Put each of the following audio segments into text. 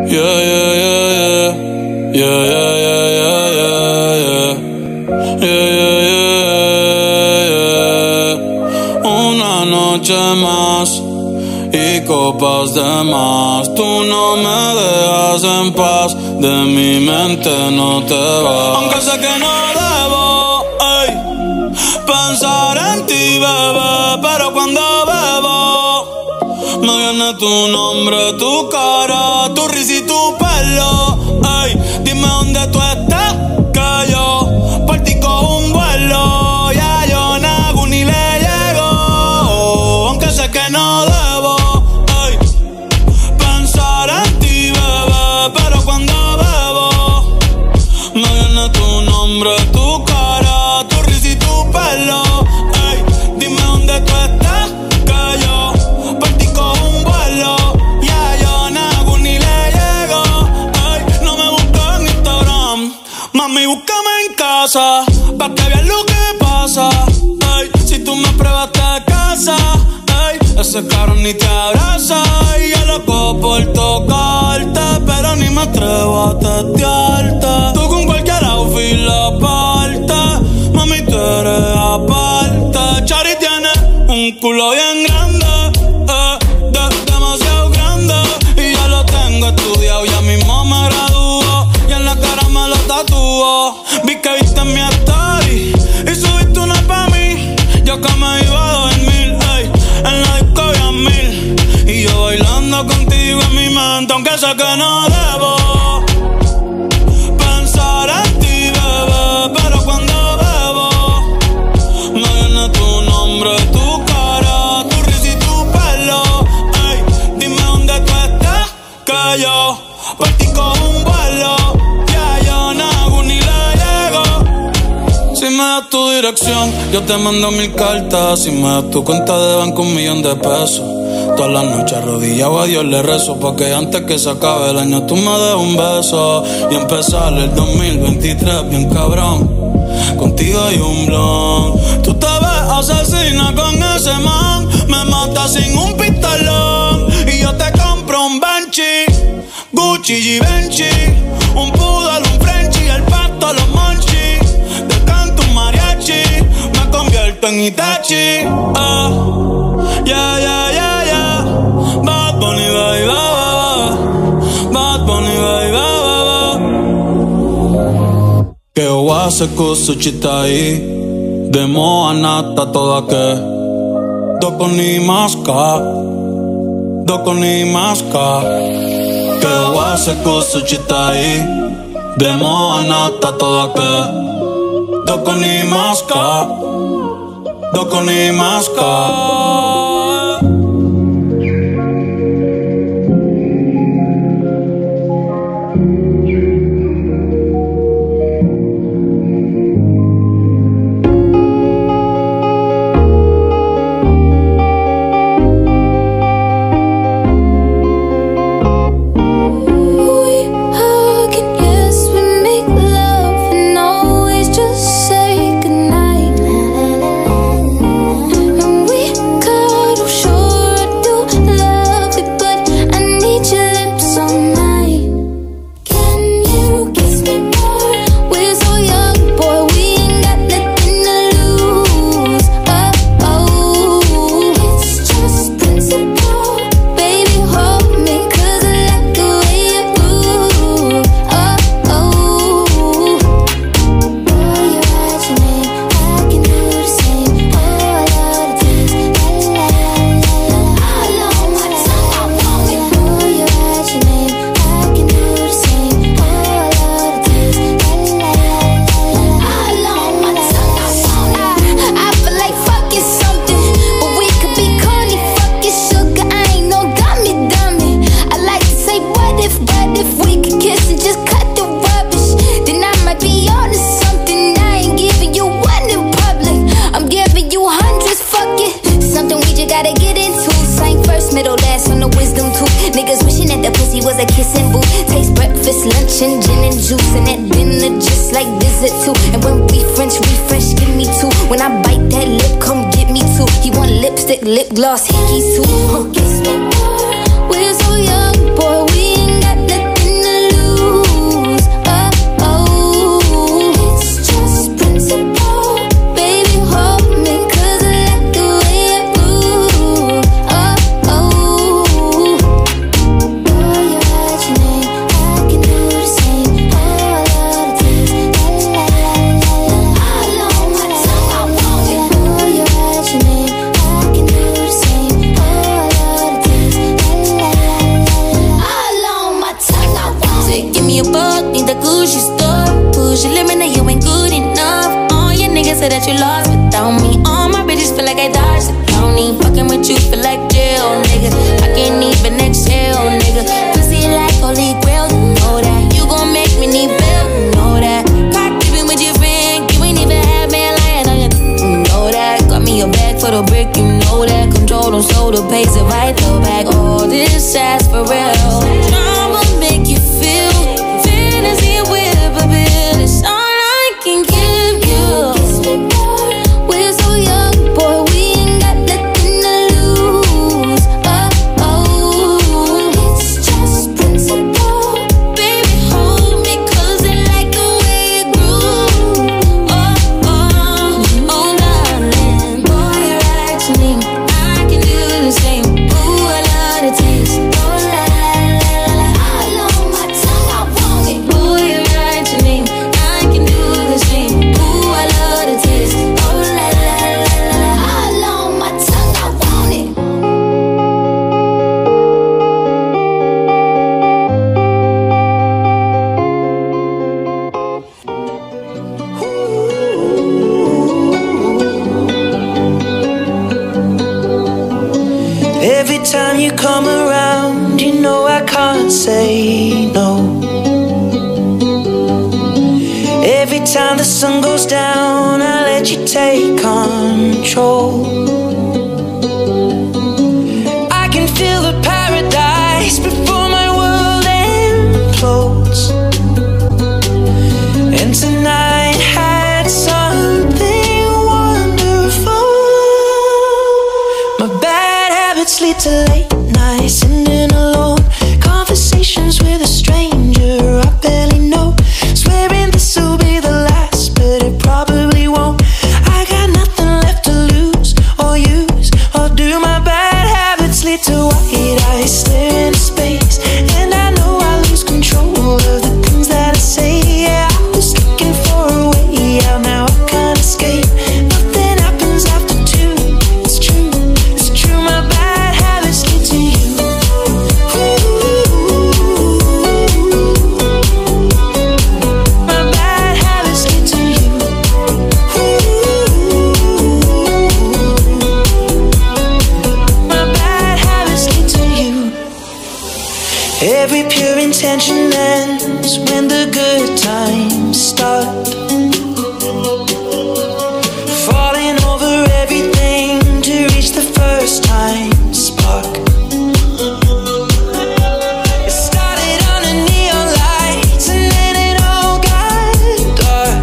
Yeah, yeah, yeah, yeah. Yeah, yeah, yeah, yeah, yeah, yeah. Yeah, yeah, yeah, yeah. Una noche más y copas de más. Tú no me dejas en paz, de mi mente no te vas. Aunque sé que no debo, ey, pensar en ti, bebé, pero cuando bebo me viene tu nombre, tu cara, tu risa y tu pelo. Ey, dime dónde tú estás, que yo partí con un vuelo. Ya yo nago ni le llego, aunque sé que no debo, ey, pensar en ti, bebé, pero cuando bebo me viene tu nombre, tu cara, tu risa y tu pelo. Ey, dime dónde tú estás, que yo partí con un vuelo. Ya yo nago ni le llego. Ey, no me busques en Instagram, mami, búscame en casa, pa' que veas lo que pasa. Ey, si tú me pruebas te casas. Ey, ese cabrón ni te abraza. Y yo loco por tocarte, pero ni me atrevo a testearte. Tú con cualquier outfit la parte, mami, tú eres aparte. Chari tiene un culo bien grande, demasiado grande, y ya lo tengo estudiado, ya mismo me gradúo, y en la cara me lo tatúo. Vi que viste mi story y subiste una pa' mí, yo que me iba a dormir, ey, en la disco había 1000, y yo bailando contigo en mi mente, aunque sé que no debo pensar en ti, bebé, pero cuando bebo me viene tu nombre, tu cara, tu risa y tu pelo. Ey, dime dónde tú estás, que yo partí con un vuelo. Ya yo nago ni le llego. Si me das tu dirección, yo te mando 1000 cartas. Si me das tu cuenta de banco, 1.000.000 de pesos. Todas las noches arrodillado a Dios le rezo, porque antes que se acabe el año tú me des un beso y empezar el 2023 bien cabrón. Contigo hay un blon. Tú te ves asesina con ese man, me matas sin un pistolón. Y yo te compro un Banshee, Gucci y Benchi, un poodle, un Frenchie, el pasto, los monchis. Del canto un mariachi, me convierto en Itachi. Yeah, yeah, yeah, yeah. Bad Bunny, baby, Bad Bunny, baby, che ho a se cosa citai demo anata toda che doko ni maska che ho a se cosa citai demo anata toda che doko ni maska lip gloss, hickeys too. We're so young, boy, we ain't got nothing say that you lost without me. All my bitches feel like I dodged the county. Fucking with you feel like jail, nigga. I can't even exhale, nigga. Pussy like holy grail, you know that. You gon' make me need bail, you know that. Caught creeping with your friend, you ain't even had man lying on you, you know that. Got me a bag for the brick, you know that. Control them so the pays if I throw back. All this ass for real. I'ma make you feel fantasy with a bill. It's all I can give you. We're so young, boy, we ain't got nothing to lose. Oh, oh, it's just principle. Baby, hold me, cause I like the way it groove. Oh, oh, oh, darling. Boy, you're right to me. I can do the same. Ooh, I love the taste. Oh, la, la, la, la, la. All on my tongue, I want it. Boy, you're right to me. I can do the same. Ooh, I love the taste. Oh, la, la, la, la, la. All on my tongue, I want it. Every time you come around, you know I can't say no. Every time the sun goes down, I let you take control. I can feel the paradise before my world implodes. And tonight had something wonderful. My bad habits lead to late nights, sitting alone. Conversations with a stranger I barely know. Swearing this will be the last, but it probably won't. I got nothing left to lose or use or do. My bad habits lead to white eyes stare into space, and I know I lose control of the things that I say. Yeah, I was looking for a way out, now I can't escape. Nothing happens after two. It's true, it's true. My bad habits lead to you. My bad habits lead to you. My bad habits lead to you. Every pure intention ends when the good times start. Falling over everything to reach the first time spark. It started under neon lights and then it all got dark.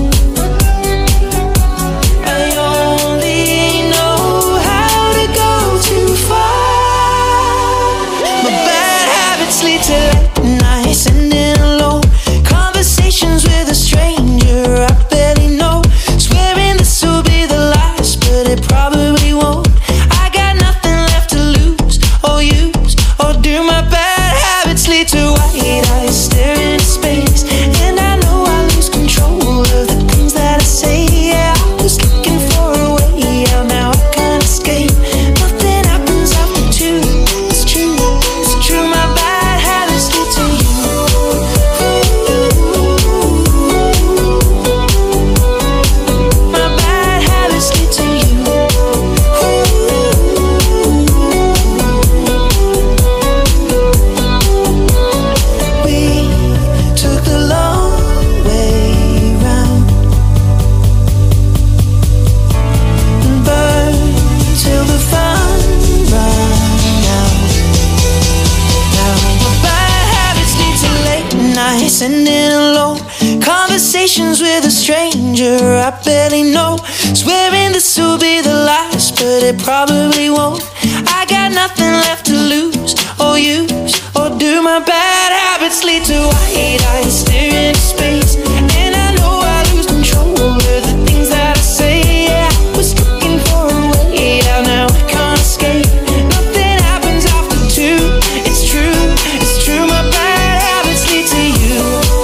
I only know how to go too far. My bad habits lead to late nights, sitting alone. Conversations with a stranger I barely know. Swearing this will be the last, but it probably won't. I got nothing left to lose or use or do. My bad habits lead to white eyes stare into space, and I know I lose control of the things that I say. Yeah, I was looking for a way out, now I can't escape. Nothing happens after two. It's true, it's true. My bad habits lead to you. My bad habits lead to you. We took the long way round and burned till the fun ran out. Now my bad habits lead to late nights, sitting alone. Conversations with a stranger I barely know. Swearing this will be the last, but it probably won't. I got nothing left to lose or use or do. My bad habits lead to white eyes stare into space, and I know I lose control of the things that I say. Yeah, I was looking for a way out, now I can't escape. Nothing happens after two. It's true, it's true. My bad habits lead to you.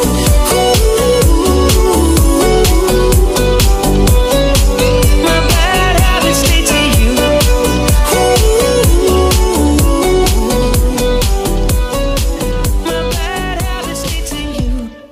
My bad habits lead to you. My bad habits lead to you.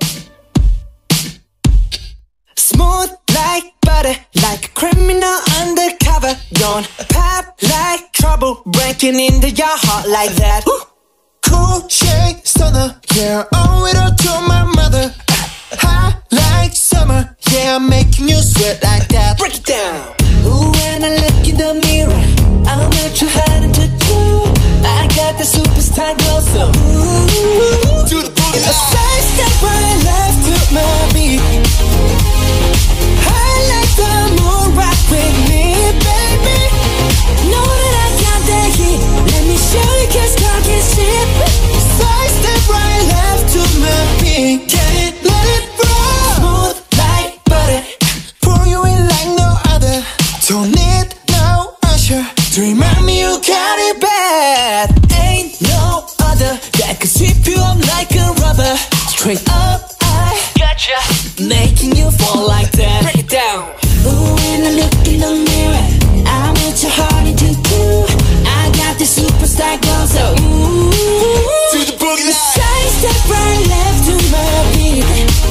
breaking into your heart like that. Cool shade stunner, yeah, owe it all to my mother. Hot like summer, yeah, I'm making you sweat like that. Break it down. Ooh, when I look in the mirror, I'm not too hard to do. I got the superstar glow, so ooh, to the boogie. A side step right left to my beat. I like the moon rock with me, baby. Know that I got that heat. Let me show you, cause talk is cheap. Side step right left to my beat. Get it, let it roll. Smooth like butter, pour you in like no other. Don't need no usher to remind me you got it bad. Ain't no other that could sweep you up like a rubber. Straight up, I gotcha, making you fall like that. Break it down. Ooh, when I look in the mirror, I'm at your heart into two. I got the superstar glow, so ooh, to the boogie line. Side step right left to my beat.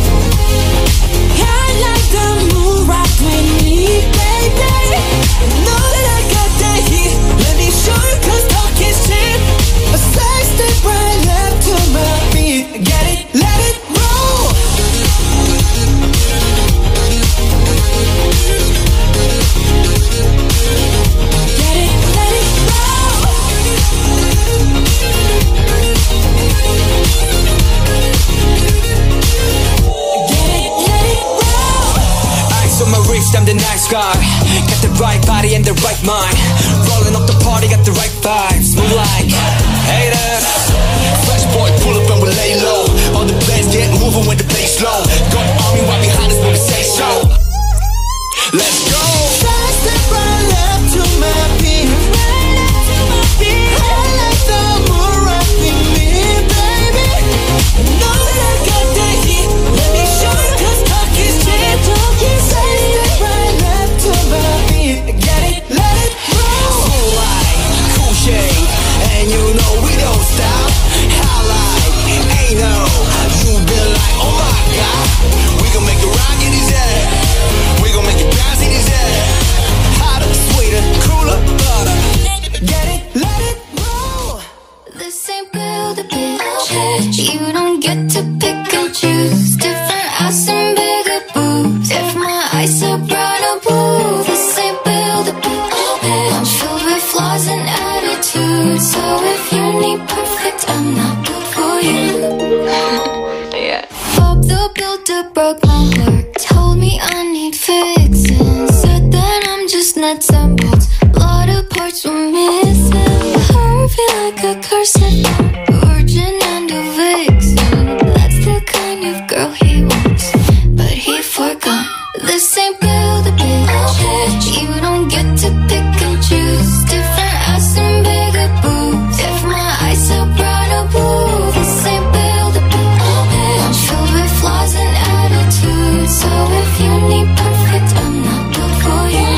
I like the moon rock with me, baby. Know that I got that heat. Let me show you, cause talk is cheap. A side step right left to my beat. Get it, let it roll. Get it, let it roll. Get it, let it roll. Ice on my wrist, I'm the nice guy. Got the right body and the right mind. Rolling up the party, got the right vibes. Move like haters. Fresh boy, pull up and we lay low. All the bands get moving when the bass low. Got the army right behind us when we say so. Let's go. Side step right left to my beat. Right up to my beat. I like the moon rock with me, baby. Know that I got that heat. Let me show you, cause talk is cheap. Side step right left to my beat. Get it, let it roll. Cool light, cool shade, and you know we don't stop. Highlight, ain't no, you been like, oh my god. We gon' make it rock in his head. We gon' make it bounce in his head. Hotter, sweeter, cooler, butter. Get it, let it roll. This ain't build a bitch. You don't get to pick and choose. Different ass and bigger boobs. If my eyes are brown or blue, this ain't build a bitch. I'm filled with flaws and attitudes. So if you need perfect, I'm not built for you. Yeah. Bob the Builder broke my heart. Told me I need fixing. Said that I'm just nuts and bolts. A lot of parts were missing. Heart feel like a curse. Virgin and a vixen. That's the kind of girl he wants, but he forgot. This ain't build a bitch. You don't get to pick and choose. Different ass and bigger boobs. If my eyes are brown or blue, this ain't build a bitch. I'm filled with flaws and attitudes. So if you need perfect, I'm not built for you.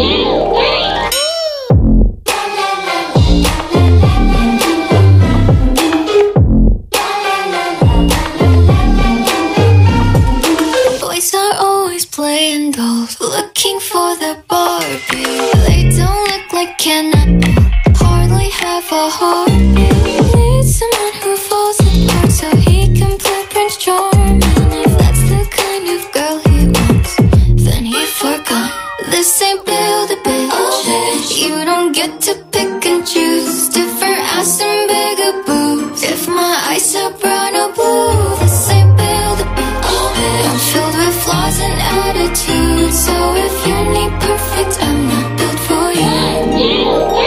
Boys are always playing dolls, looking for the Barbie. They don't look like Ken at all, hardly have a heartbeat. Need someone who falls apart so he can play Prince Charming. If that's the kind of girl he wants, then he forgot. This ain't build a bitch. You don't get to pick and choose. Different ass and bigger boobs. If my eyes are brown or blue, this ain't build a bitch. I'm filled with flaws and attitudes. So if you need perfect, I'm not built for you.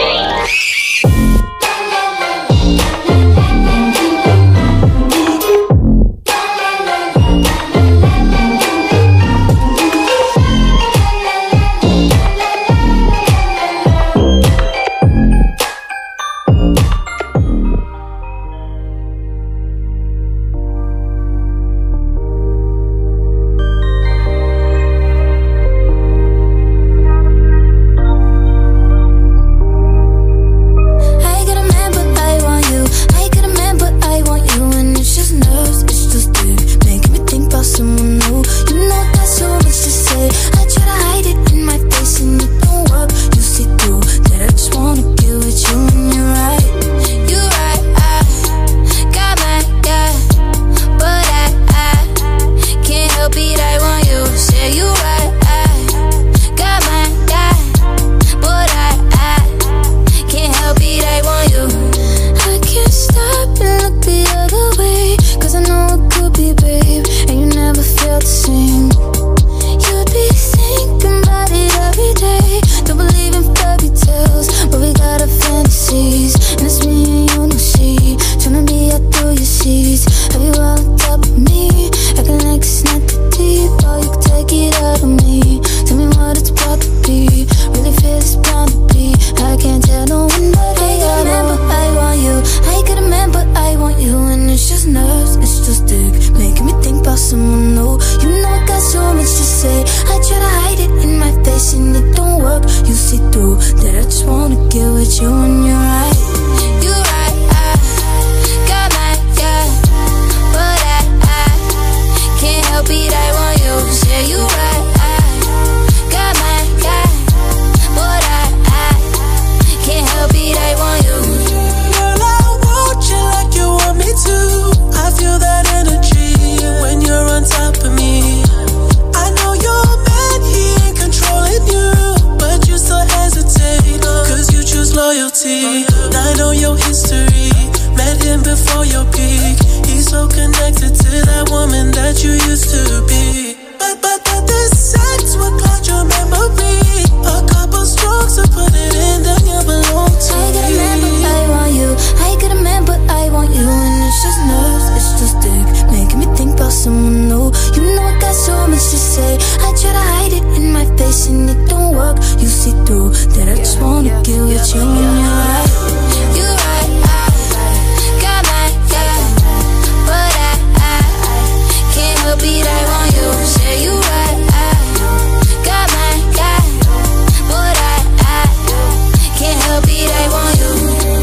see through that I just wanna get with you when you're right. You right, I got my yeah, but I can't help it, I want you. Say you right, I got my yeah, but I can't help it, I want you. Girl, I want you like you want me to. I feel that energy when you're on top of me. I know your man, he ain't controlling you, but you still hesitate, cause you choose loyalty. I know your history, met him before your peak. He's so connected to that woman that you used to be. But this sex will cloud your memory. A couple strokes to put it in, then you belong to I got a me. man, but I want you. I got a man, but I want you. And it's just nerves, it's just dick, making me think about someone new. You know I got so much to say. I try to hide it in my face and it don't work. You see through that I just wanna get with you when you're right. You right, I got my yeah, but I can't help it, I want you. Say you right, I got my yeah, but I can't help it, I want you.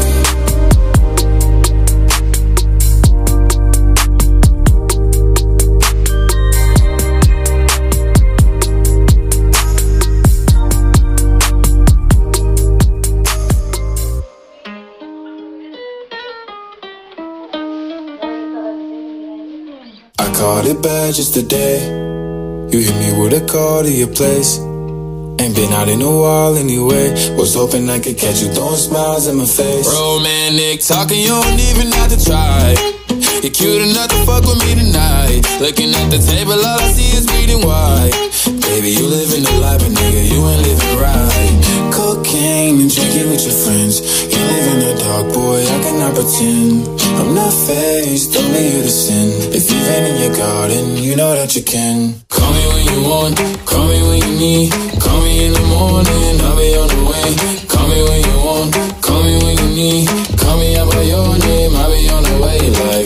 I caught it bad just today. You hit me with a call to your place. Ain't been out in a while anyway. Was hoping I could catch you throwing smiles in my face. Romantic talking, you don't even have to try. You're cute enough to fuck with me tonight. Looking at the table, all I see is bleeding white. Baby, you living the life, but nigga, you ain't living right. Cocaine and drinking with your friends. You live in the dark, boy, I cannot pretend. I'm not faced, only you to sin. If you've been in your garden, you know that you can. Call me when you want, call me when you need. Call me in the morning, I'll be on the way. Call me when you want, call me when you need. Call me out by your name, I'll be on the way. Like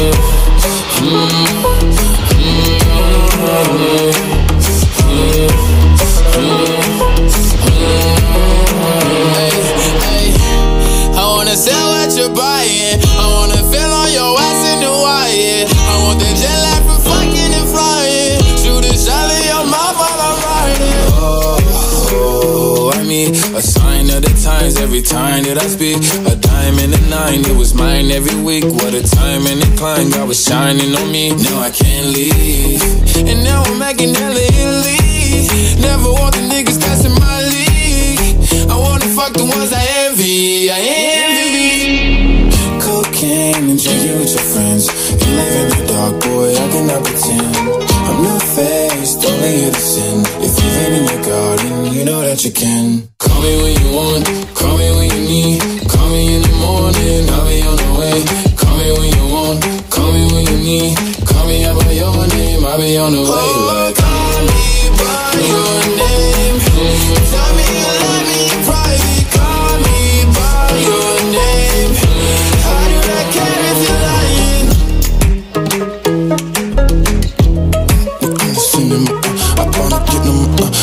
I wanna sell what you're buying. I wanna feel on your ass in the wire. I want that jet lag for fucking and flying. Shoot a shot in your mouth while I'm riding. Oh, I mean, a sign of the times every time that I speak. A dime and a nine, it was mine every week. What a time and a climb, God was shining on me. Now I can't leave, and now I'm making hella Italy. Never want the niggas that's in my league. I wanna fuck the ones I envy, I envy. Cocaine and drinking with your friends. You live in the dark, boy, I cannot pretend. I'm not faced, only you to sin. If you've been in your garden, you know that you can. Call me when you want, call me when you need. Call me in the morning, I'll be on the way. Call me when you want, call me when you need. Call me out by your name, I'll be on the way. Like, call me by your name. Tell me you love me in private. Call me by your name. How do I care if you're lying? I wanna get them,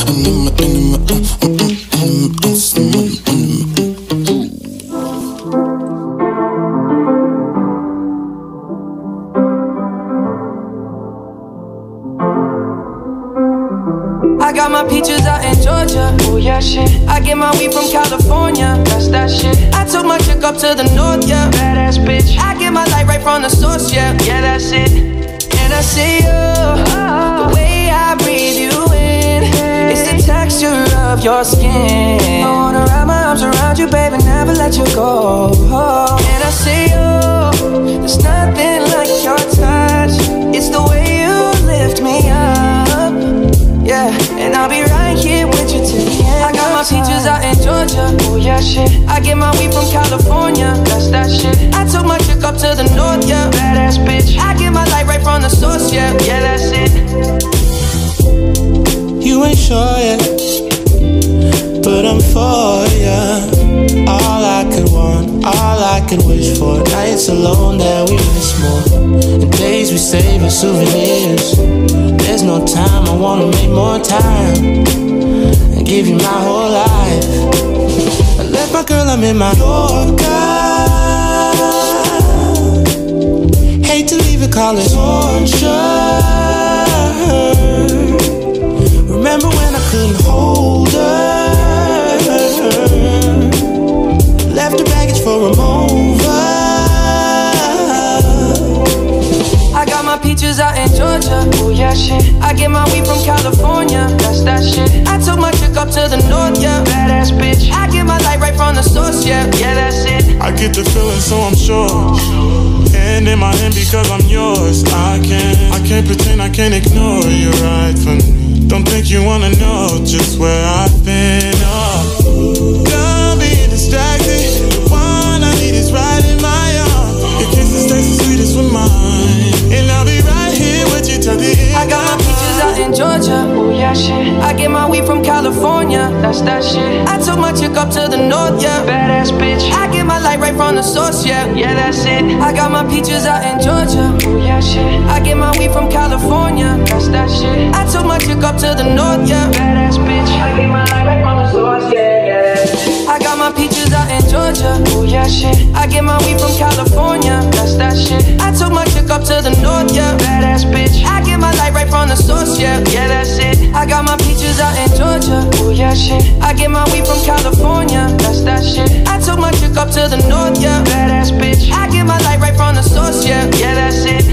I got my peaches out in Georgia. Oh yeah, shit. I get my weed from California. That's that shit. I took my chick up to the north, yeah. Badass bitch. I get my light right from the source, yeah. Yeah, that's it. And I see you, the way I breathe you in. It's the texture of your skin. I wanna wrap my arms around you, baby, never let you go. And I see you, there's nothing like your touch. It's the way you lift me up. Yeah, and I'll be right here with you till the end. I got my peaches out in Georgia. Oh yeah, shit. I get my weed from California. That's that shit. I took my chick up to the north, yeah. Badass bitch. I get my light right from the source, yeah. Yeah, that's it. You ain't sure yet, but I'm for ya. All I could want, all I could wish for. Nights alone that we miss more, and days we save as souvenirs. There's no time, I wanna make more time. and give you my whole life. I left my girl, I'm in my Yorker. Hate to leave it, call it torture. Remember when I couldn't hold her? Left her baggage for a mover. I got my peaches out in Georgia, oh yeah shit. I get my weed from California, that's that shit. I took my chick up to the north, yeah, badass bitch. I get my light right from the source, yeah, yeah that's it. I get the feeling so I'm sure, and in my hand because I'm yours. I can't pretend, I can't ignore you right from me. Don't think you wanna know just where I've been, oh. Done being distracted, the one I need is right in my arms. Your kisses taste the sweetest with mine, and I'll be right here with you till the end. I got my peaches out in Georgia, oh yeah shit. I get my weed from California, that's that shit. I took my chick up to the north, yeah, badass bitch. I get my light right from the source, yeah, yeah that's it. I got my peaches out in Georgia, oh yeah shit. I get my weed from California, that's that shit. I took my chick up to the north, yeah, badass bitch. I get my light right from the source, yeah, yeah that's it. I got my peaches out in Georgia, oh yeah shit. I get my weed from California, that's that shit. I took my chick up to the north, yeah, badass bitch. I get my light right from the source, yeah, yeah that's it. I got my peaches out in Georgia, oh yeah shit. I get my weed from California, that's that shit. I took my chick up to the north, yeah, badass bitch. I get my light right from the source, yeah, yeah that's it.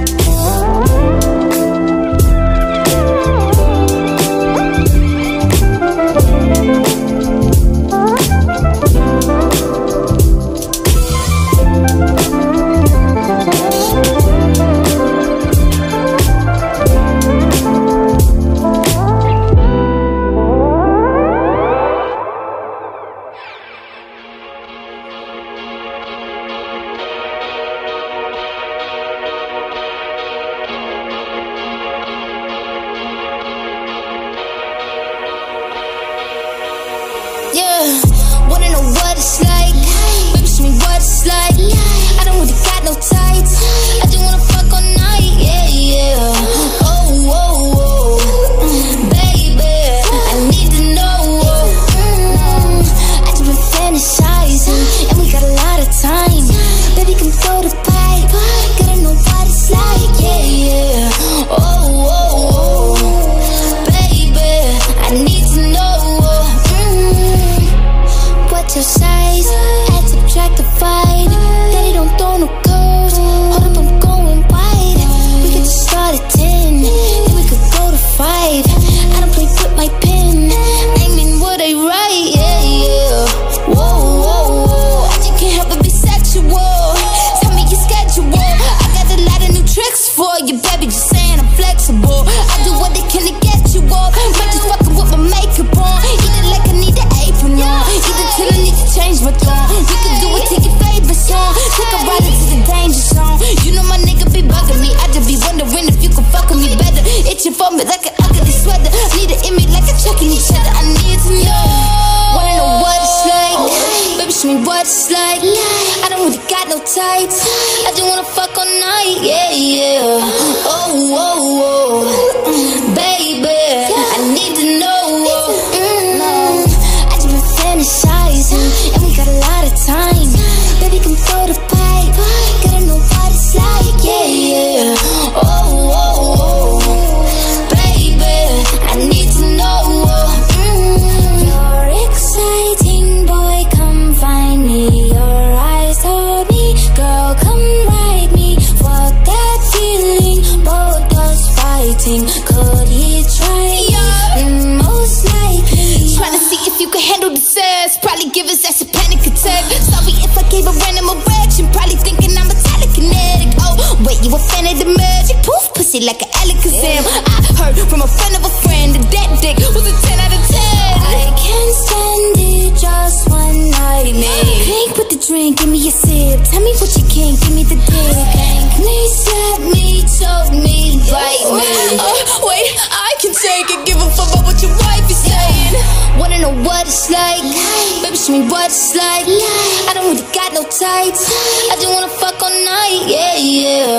Like an Alakazam. I heard from a friend of a friend that that dick was a 10 out of 10. I can't stand it just one night, man. Drink with the drink, give me a sip. Tell me what you can, give me the dick. Please slap me, choke me, bite me. Wait, I can take it. Give a fuck about what your wife is saying. Wanna know what it's like? Baby, show me what it's like. I don't really got no tights. I just wanna fuck all night, yeah, yeah.